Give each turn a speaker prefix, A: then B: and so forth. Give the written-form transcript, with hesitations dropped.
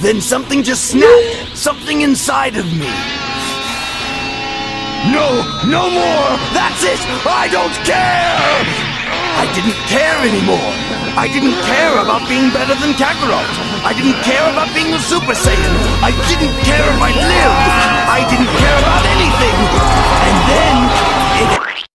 A: Then something just snapped. Something inside of me. No, no more! That's it! I don't care! I didn't care anymore. I didn't care about being better than Kakarot. I didn't care about being a Super Saiyan. I didn't